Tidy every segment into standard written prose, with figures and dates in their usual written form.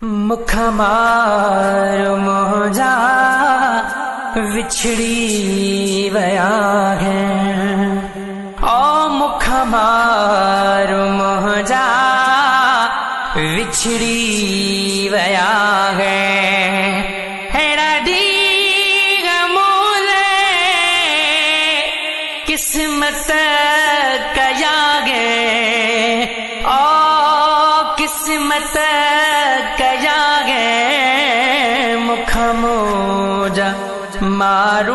मुख मारो मोजा विछड़ी वया है, ओ मुख मारो मोजा विछड़ी वया है। हेड़ा दीग मोले किस्मत कया गे, ओ किस्मत कया गे। मुख मोजा मारू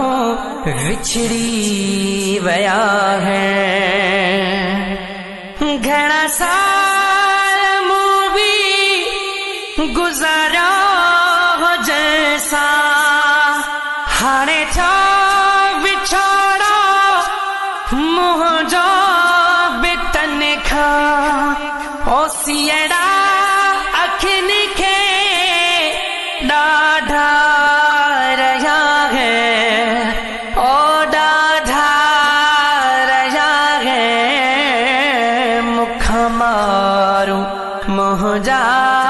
विछड़ी वया है। घना साल मूवी गुजारा हो जैसा, हाणे छा बिछाड़ा मुझो बितन खा। ओ सियड़ा अखिन के डाढ़ा रहा है, ओ डाढ़ा रहा है। मुख मारू मोजा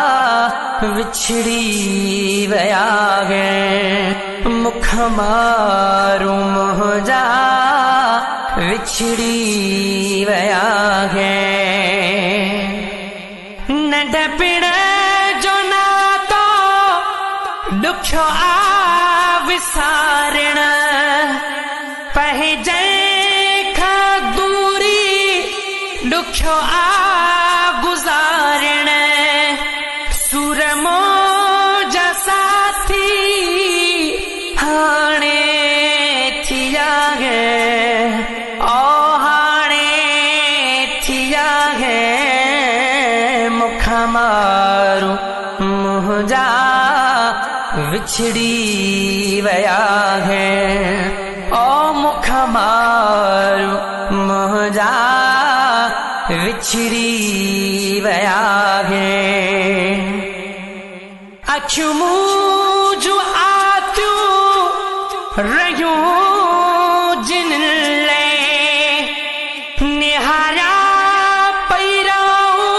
विछड़ी वया है, मुख मारू मोजा विछड़ी वया है। नंढपिण जो नातो दुखो आ विसारण, पहजे खा दूरी दुखो आ गुजारण। सुरमो जा साथी हाणे थिया है, ओ हाणे थिया है। मुख मारू मोजा विछड़ी वया है, ओ मुख मारू मोजा विछड़ी वया है। अखियूं मुझो आतियूं रहियूं जिन ले, निहारा पैराऊं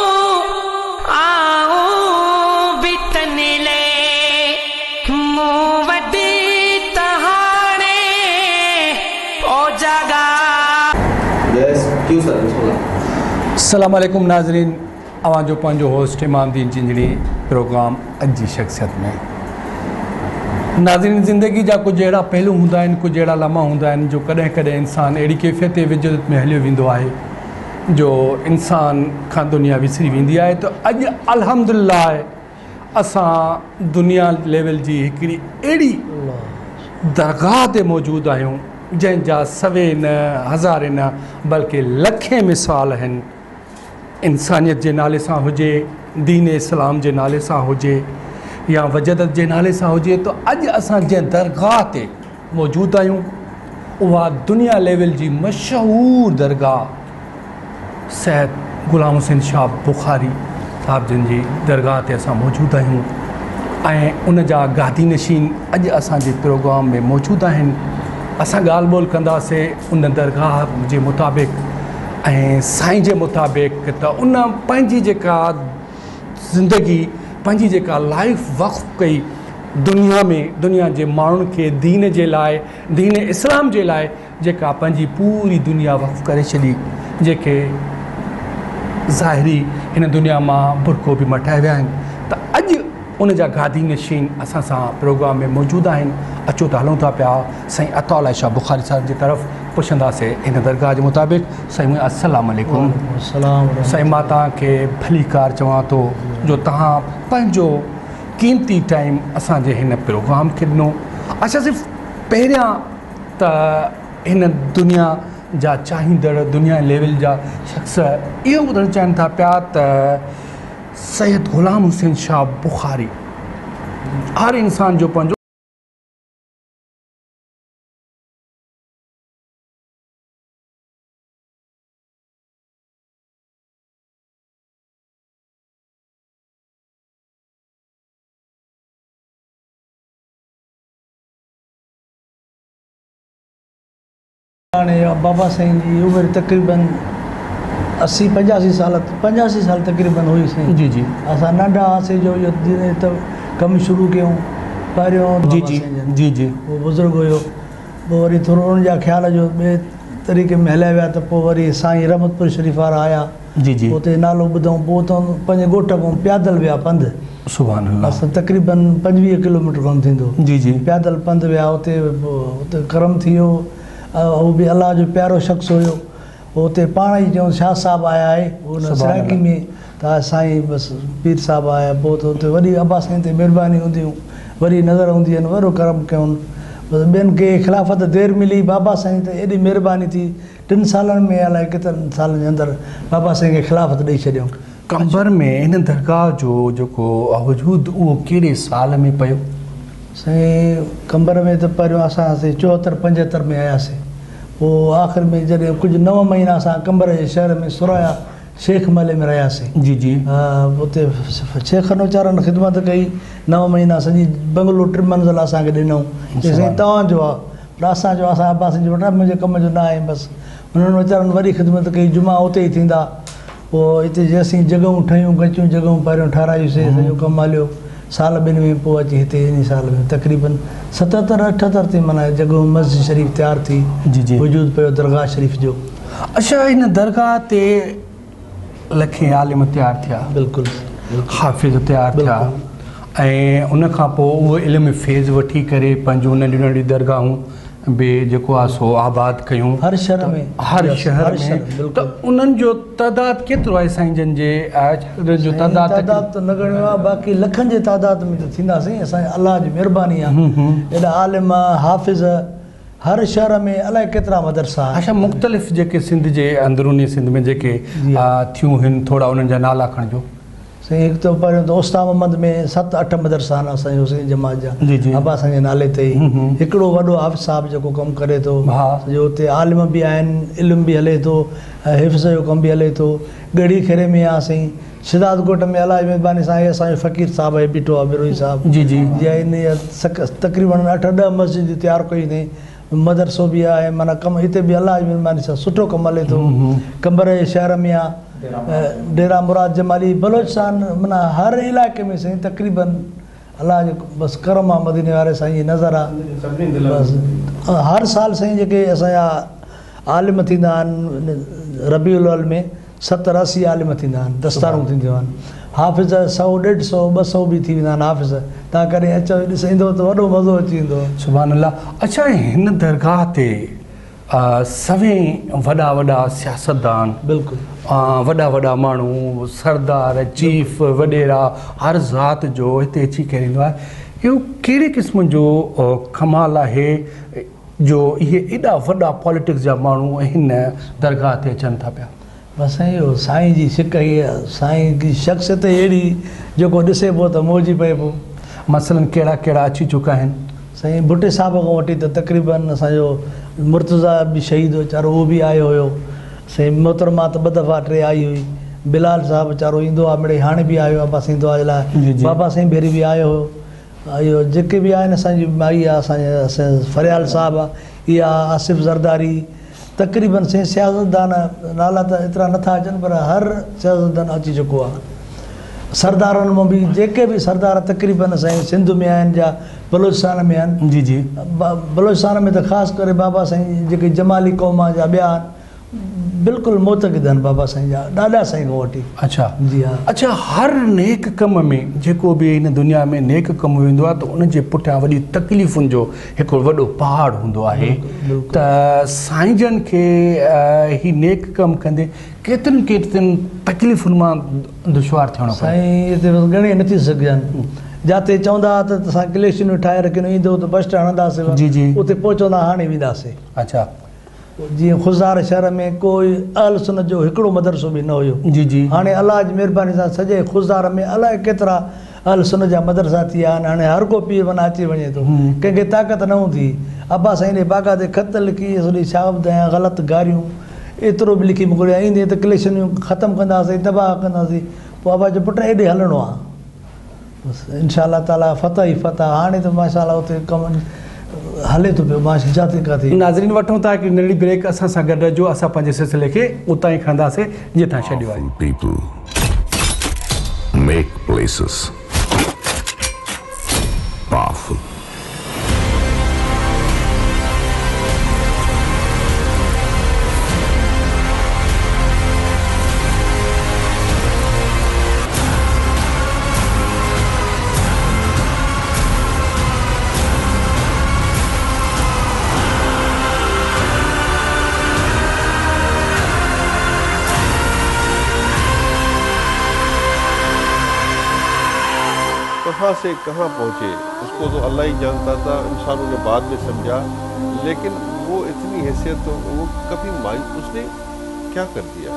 आऊं बितन ले। मुँह वडी तहाने ओ जगा। अस्सलाम वालेकुम नाज़रीन, अवां जो पंहिंजो होस्ट इमामदीन चिंजड़ी प्रोग्राम अॼु जी शख्सियत में। नाज़रीन, ज़िंदगी जा कुछ अहिड़ा पहलू हूंदा आहिनि, कुछ अहिड़ा लम्हा हूंदा आहिनि जो कॾहिं कॾहिं इंसान अहिड़ी कैफ़ियत ते विजत में हलियो वेंदो आहे जो इंसान खां दुनिया विसरी वेंदी आहे। त अॼु अल्हम्दुलिल्लाह असां दुनिया लेवल जी हिकिड़ी अहिड़ी दरगाह ते मौजूदु आहियूं जंहिंजा सवे न हज़ारे न बल्कि लखे मिसाल आहिनि। इंसानियत जे नाले सां हुजे, दीन इस्लाम जे नाले सां हुजे या वजदत जे नाले सां हुजे। तो अॼु असां जंहिं दरगाह ते मौजूदु आहियूं उहा दुनिया लेवल जी मशहूरु दरगाह सैयद ग़ुलाम हुसैन शाह बुखारी साहिब जिन जी दरगाह ते असां मौजूदु आहियूं ऐं उन जा गादी नशीन अॼु असांजे प्रोग्राम में मौजूदु आहिनि। असां ॻाल्हि ॿोल कंदासीं उन दरगाह जे मुताबिक़ ऐं साईं जे मुताबिक़। त उन पंहिंजी जेका ज़िंदगी, पंहिंजी जेका लाइफ वक़्फ़ कई दुनिया में, दुनिया जे माण्हुनि खे दीन जे लाइ, दीन इस्लाम जे लाइ जेका पंहिंजी पूरी दुनिया वक़्फ़ करे छॾी, जेके ज़ाहिरी हिन दुनिया मां बुरको बि मटाए विया आहिनि। त अॼु उन जा गादी नशीन असां सां प्रोग्राम में मौजूदु आहिनि। अचो त हलूं था पिया साईं अताउल्लाह शाह बुखारी साहिब जी तरफ़, पुछंदासीं हिन दरगाह जे मुताबिक़। साईं अस्सलाम वालेकुम। साईं, मां तव्हांखे भली कार चवां थो जो तव्हां पंहिंजो कीमती टाइम असांजे हिन प्रोग्राम खे ॾिनो। अच्छा, सिर्फ़ु पहिरियां त हिन दुनिया जा चाहींदड़, दुनिया लेवल जा शख़्स इहो ॿुधणु चाहिनि था पिया त सैयद ग़ुलाम हुसैन शाह बुखारी हर इंसान जो पंहिंजो बाबा साईं जी उम्र तकरीबन 80-85 साल 85 साल तक़रीबन हुई साईं। जी जी असां नंढा हुआसीं जो इहो जीअं त कमु शुरू कयूं पहिरियों जी बाबा जी साईं जन। जी जी उहो बुज़ुर्ग हुयो, पोइ वरी थोरो उन्हनि जा ख़्याल जो ॿिए तरीक़े में हलिया विया त पोइ वरी साईं रहमतपुर शरीफ़ वारा आया, जी जी उते नालो ॿुधऊं, पोइ उतां पंहिंजे ॻोठ खां पैदल विया पंधु। सुभान अल्लाह। असां तक़रीबन 25 किलोमीटर कोन थींदो, जी जी पैदल पंधु विया। उते करम थी वियो, उहो बि अलाह जो प्यारो शख़्स हुयो। उते पाण ई चयूं शाह साहिबु आया आहे उन सराकी में, त साईं बसि पीर साहिबु आया। पोइ त उते वरी अब्बा साईं ते महिरबानी हूंदियूं, वरी नज़र हूंदी आहिनि, वॾो करम कयूं। बसि ॿियनि खे ख़िलाफ़त देरि मिली, बाबा साईं त एॾी महिरबानी थी, 3 सालनि में अलाए केतिरनि सालनि जे अंदरि बाबा साईं खे ख़िलाफ़त ॾेई छॾियऊं। कंबर में हिन दरगाह जो जेको वजूद उहो कहिड़े साल में पियो? साईं कंबर में त पहिरियों असां 74-75 में आयासीं। पोइ आख़िर में जॾहिं कुझु 9 महीना असां कंबर जे शहर में सुराया शेख महले में रहियासीं। जी जी उते शेखनि वीचारनि ख़िदमत कई 9 महीना, सॼी बंगलो 3 मंज़िल असांखे ॾिनऊं। साईं तव्हांजो आहे, पर असांजो असां अब्बा साईं जो वॾा मुंहिंजे कम जो न आहे। बसि हुननि वीचारनि वरी ख़िदमत कई, जुमा उते ई थींदा। पोइ हिते जेसीं जॻहियूं ठहियूं, कचियूं जॻहियूं पहिरियों ठारायूंसीं, सॼो कमु हलियो। साल 2 में पोइ अची हिते इन साल में तक़रीबन 77-78 ते माना जॻहियूं मस्जिद शरीफ़ तयारु थी, जी जी वजूद पियो दरगाह शरीफ़ जो। अच्छा, हिन दरगाह ते लखे आलिम तयारु थिया, बिल्कुलु हाफ़िज़ तयारु थिया, ऐं उन खां पोइ उहो इल्मु फैज़ वठी करे पंहिंजूं नंढियूं नंढियूं दरगाहूं बि जेको आहे सो आबाद कयूं हर शहर में। हर शहर में। त उन्हनि जो तइदाद केतिरो आहे साईं जन जे? जो तइदाद त न ॻणियो आहे, बाक़ी लखनि जे तइदाद में त थींदासीं। असांजे अलाह जी महिरबानी आहे, एॾा आलिम हाफ़िज़ हर शहर में, अलाए केतिरा मदरसा। अच्छा, मुख़्तलिफ़ जेके सिंध जे अंदरूनी सिंध में जेके थियूं आहिनि, थोरा उन्हनि जा नाला खणिजो। साईं हिकु त पहिरियों त उस्ताद मोहम्मद में 7-8 मदरसा आहिनि असांजे हुसैन जमात जा, जी जी अब्बा असांजे नाले ते ई। हिकिड़ो वॾो हाफ़िज़ साहिबु जेको कमु करे थो, जो हुते आलिम बि आहिनि, इल्मु बि हले थो, हिफ़्ज़ जो कमु बि हले थो। ॻड़ी खेरे में आहे साईं, शिदात ॻोठ में अलाह जी महिरबानी सां असांजो फ़क़ीर साहिबु आहे, बीठो आहे बिरोई साहिबु। जी जी जीअं इन तक़रीबन 8-10 मस्जिद तयारु कई अथई, मदरसो बि आहे, माना कमु हिते बि अलाह जी महिरबानी सां सुठो कमु हले थो। कंबर जे शहर में आहे डेरा मुराद जमाली, बलोचिस्तान, माना हर इलाइक़े में साईं तक़रीबन अलाह जो बसि करम आहे, मदीने वारे साईं जी नज़र आहे। बसि हर साल साईं जेके असांजा आलिम थींदा आहिनि, रबीउल अव्वल में 70-80 आलिम थींदा आहिनि, दस्तारूं थींदियूं आहिनि। हाफ़िज़ 100-150-200 बि थी वेंदा आहिनि हाफ़िज़। तव्हां करे अचो ॾिसंदो त वॾो मज़ो अची वेंदो। सुभान अल्लाह। अच्छा, हिन दरगाह ते सभई वॾा वॾा सियासतदान, बिल्कुलु वॾा वॾा माण्हू, सरदार, चीफ वॾेरा, हर ज़ात जो हिते अची करे ईंदो आहे। इहो कहिड़े क़िस्म जो कमाल आहे जो इहे एॾा वॾा पॉलिटिक्स जा माण्हू हिन दरगाह ते अचनि था पिया? बसि साईं इहो साईं जी शिक ई आहे, साईं जी शख़्सियत अहिड़ी जेको ॾिसे पियो त मौजी पए पियो। मसलन कहिड़ा कहिड़ा अची चुका आहिनि? साईं भुटे साहिब खां वठी त तक़रीबन असांजो मुर्तज़ा बि शहीद वीचारो, उहो बि आयो हुयो। साईं मोहतरमा त 2 दफ़ा 3 आई हुई। बिलाल साहिबु वीचारो ईंदो आहे, मिड़ई हाणे बि आयो आहे, अब्बा साईं दुआ जे लाइ। बाबा साईं भेरी बि आयो हुयो। इहो जेके बि आहिनि असांजी माई आहे, असांजे फरियाल साहिबु आहे, इहा आसिफ़ ज़रदारी, तक़रीबन साईं सियासतदान नाला त एतिरा नथा अचनि, पर हर सियासतदान अची चुको आहे। सरदारनि मां बि जेके बि सरदार तक़रीबन साईं सिंध में आहिनि या बलोचिस्तान में आहिनि। जी जी बलोचिस्तान में त ख़ासि करे बाबा साईं जेके जमाली क़ौम जा ॿिया बिल्कुलु मोतक़िद आहिनि बाबा साईं जा, ॾाढा साईं खां वठी। अच्छा जी हा। अच्छा, हर नेक कम में जेको बि हिन दुनिया में नेक कमु वेंदो आहे त उनजे पुठियां वॾी तकलीफ़ुनि जो हिकिड़ो वॾो पहाड़ हूंदो आहे। त साईं जन खे ही नेक कमु कंदे केतिरनि केतिरनि तकलीफ़ुनि मां दुश्वार थियणो पए? साईं हिते ॻणे नथी सघजनि। जिते चवंदा त असां कलेक्शनूं ठाहे रखियूं, ईंदो त बस स्टैंड हणंदासीं, जी जी उते पहुचंदा हाणे वेंदासीं। अच्छा, जीअं ख़ुज़ार शहर में कोई अहल सुन्नत जो हिकिड़ो मदरसो बि न हुयो। जी जी हाणे अलाह जी महिरबानी सां सॼे ख़ुज़ार में अलाए केतिरा अहल सुन्नत जा मदरसा थी विया आहिनि। हाणे हर को पीर माना अची वञे थो, कंहिंखे ताक़त न हूंदी। अब्बा साईं ने बाक़ाइदे ख़त लिखी, सॼी शाबत ऐं ग़लति गारियूं एतिरो बि लिखी मोकिलिया, ईंदे त कलेक्शनियूं ख़तमु कंदासीं, तबाह कंदासीं। पोइ अब्बा जो पुटु हेॾे हलणो आहे, बसि इंशा अल्लाह ताला फ़तह ई फ़तह। हाणे त माशा अल्लाह उते कमु हले थो पियो, मां जाते काथे। नाज़रीन वठूं था हिकिड़ी नंढड़ी ब्रेक, असां सां गॾु जो असां पंहिंजे सिलसिले खे उतां ई खणंदासीं जितां छॾियो आहे। People make places powerful. कहाँ से कहाँ पहुँचे उसको तो अल्लाह ही जानता था, इंसानों ने बाद में समझा, लेकिन वो इतनी हैसियत तो वो कभी उसने क्या कर दिया।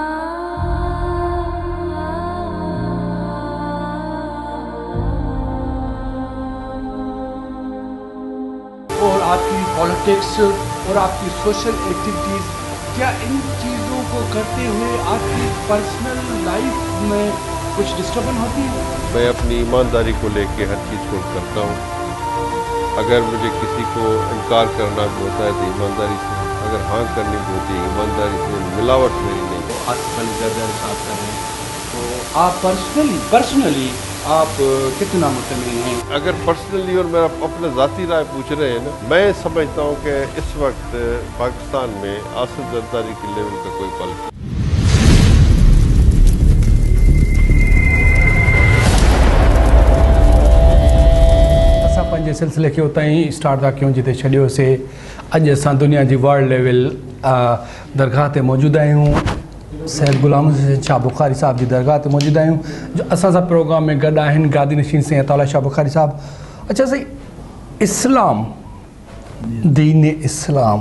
और आपकी पॉलिटिक्स और आपकी सोशल एक्टिविटीज़, क्या इन चीज़ों को करते हुए आपकी पर्सनल लाइफ में कुछ डिस्टर्बेंस होती है? मैं अपनी ईमानदारी को लेके हर चीज़ को करता हूँ। अगर मुझे किसी को इनकार करना भी होता है तो ईमानदारी से, अगर हाँ करनी भी होती है ईमानदारी से, मिलावट मेरी नहीं। आसफल जर्दर साहब कर रहे हैं, तो आप पर्सनली आप कितना मुतमिन हैं? अगर पर्सनली और मेरा अपने ज़ाती राय पूछ रहे हैं ना, मैं समझता हूँ कि इस वक्त पाकिस्तान में आसिफ जरदारी के लेवल का कोई पल पंहिंजे सिलसिले खे उतां ई स्टार्ट था कयूं जिते छॾियोसीं। अॼु असां दुनिया जी वर्ल्ड लेवल दरगाह ते मौजूदु आहियूं, सैयद गुलाम हुसैन शाह बुखारी साहब जी दरगाह ते मौजूदु आहियूं, जो असां सां प्रोग्राम में गॾु आहिनि गादी नशीन सैयद अताउल्लाह शाह बुखारी साहब। अच्छा साईं, इस्लाम, दीन इस्लाम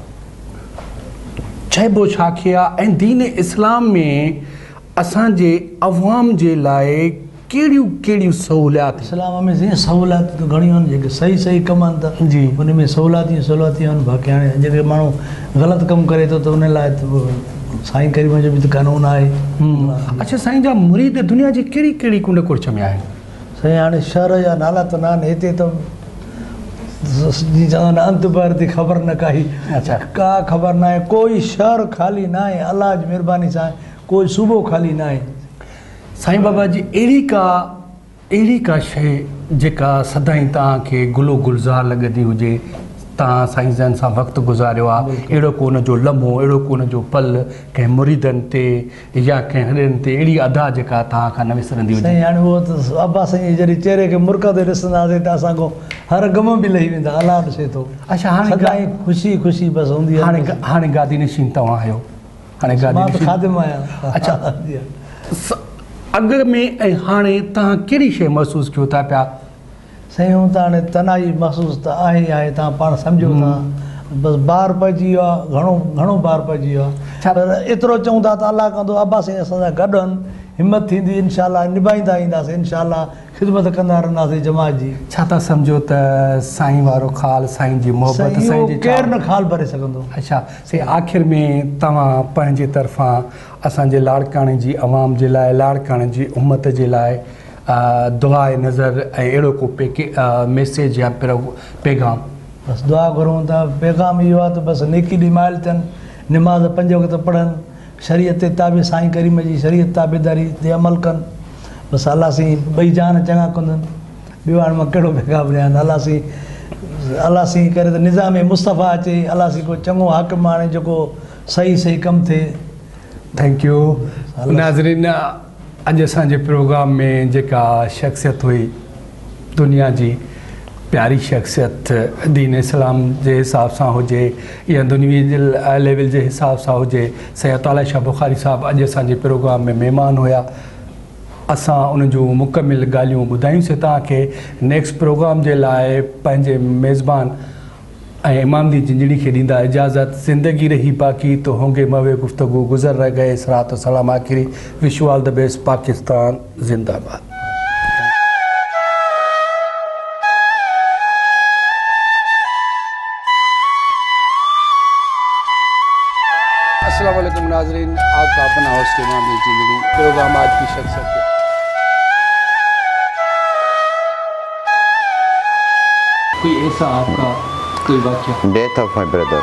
चइबो छा खे आहे, ऐं दीन इस्लाम में असांजे अवाम जे लाइ कहिड़ियूं सहूलियात? इस्लाम में जीअं सहूलियत त घणियूं आहिनि, जेके सही कम आहिनि त जी उन में सहूलियतियूं आहिनि। बाक़ी हाणे जेके माण्हू ग़लति कमु करे थो त उन लाइ त साईं करीम जो बि त कानून आहे। अच्छा साईं जा मुरीद दुनिया जी कहिड़ी कुंड कुर्च में आहिनि? साईं हाणे शहर जा नाला त न आहिनि हिते, त जीअं चवंदा आहिनि अंत बर थी ख़बर न काई। अच्छा, का ख़बर न आहे, कोई शहर ख़ाली न आहे, अलाह जी महिरबानी सां कोई सूबो ख़ाली न आहे। साईं बाबा जी अहिड़ी का शइ जेका सदाईं तव्हांखे गुलो गुलज़ार लॻंदी हुजे, तव्हां साईं जन सां वक़्तु गुज़ारियो आहे, अहिड़ो को उन जो लम्हो, अहिड़ो को उन जो पल कंहिं मुरीदनि ते या कंहिं हॾनि ते, अहिड़ी अदा जेका तव्हां खां न विसरंदी हुजे? साईं हाणे उहो त अब्बा साईं जॾहिं चेहरे खे मुर्क ते ॾिसंदासीं त असांखां हर गम बि लही वेंदा, अलाह ॾिसे थो। अच्छा, हाणे ख़ुशी बसि हूंदी आहे। हाणे गादी नशीन तव्हां आहियो, हाणे गादी नशीन ख़ादिम आहियां। अच्छा, अॻ में ऐं हाणे तव्हां कहिड़ी शइ महसूसु कयो था पिया? साईं हूं त हाणे तनाई महसूसु त आहे तव्हां पाण सम्झो था, बसि ॿार पइजी वियो आहे, घणो ॿार पइजी वियो आहे। पर एतिरो चऊं था त अलाह कंदो, अब्बा साईं असां सां गॾु आहिनि, हिमत थींदी, इनशाला निभाईंदा ईंदासीं, इनशाला ख़िदमत कंदा रहंदासीं जमात जी। छा था सम्झो त साईं वारो ख़ाल, साईं जी मोहबत, साईं जी केरु न ख़ाल भरे सघंदो। अच्छा साईं, आख़िर में तव्हां पंहिंजे तरफ़ां असांजे लाड़काणे जी अवाम जे लाइ, लाड़काणे जी उम्मत जे लाइ दुआ नज़र ऐं अहिड़ो को मैसेज या पैगाम? बसि दुआ घुरूं था, पैगाम इहो आहे त बसि नेकी ॾिमाइल थियनि, निमाज़ 5 वक़्त पढ़नि, शरीयत ते ताबे, साईं करीम जी शरीयत ताबेदारी ते अमल कनि। बसि अलाह साईं ॿई जान चङा कंदनि। ॿियो हाणे मां कहिड़ो पैगाम ॾियां? अलाह साईं करे त निज़ाम मुस्तफ़ा अचे, अलाह साईं को चङो हाकिम आणे जेको सही कमु थिए। Thank you. नाज़रीन, अॼु असांजे प्रोग्राम में जेका शख़्सियत हुई, दुनिया जी प्यारी शख़्सियत, दीन इस्लाम जे हिसाब सां हुजे या दुनिया जे लेवल जे हिसाब सां हुजे, सैयद अताउल्लाह शाह बुखारी साहब अॼु असांजे प्रोग्राम में महिमान हुया। असां उन जूं मुकमिल ॻाल्हियूं ॿुधायूंसीं तव्हांखे। नेक्स्ट प्रोग्राम जे लाइ पंहिंजे मेज़बान ऐं इमामदी जिंदड़ी खे ॾींदा इजाज़त। ज़िंदगी रही बाक़ी तो होंगे मवे गुफ्तगू, गुज़र रह गए सरात और सलाम आखिरी। Wish you all the best. Pakistan जिंदाबाद। अस्सलाम वालेकुम नाज़रीन, आपका अपना होस्ट इमामदी जिंदड़ी प्रोग्राम आज की शख्सियत। कोई ऐसा आपका कोई वाक्य? Death of my brother.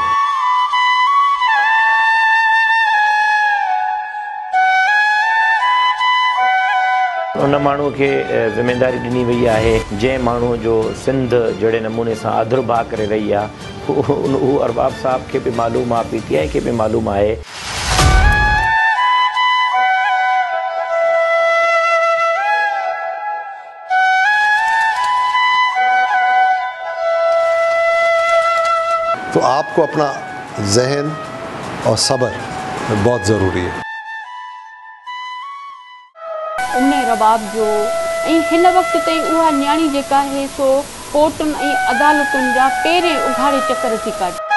उन माण्हू खे ज़िम्मेदारी ॾिनी वई आहे जंहिं माण्हू जो सिंध जहिड़े नमूने सां आदुरभा करे रही आहे उहो अरबाब साहब खे बि मालूम आहे, पीटीआई खे बि मालूम आहे। तो आपको अपना जहन और सब्र बहुत ज़रूरी है। उन रबाब जो हिन वक्त ताईं उहा न्याणी जेका आहे सो कोर्टुनि ऐं अदालतुनि जा पहिरें उघाड़े चकर थी काढे।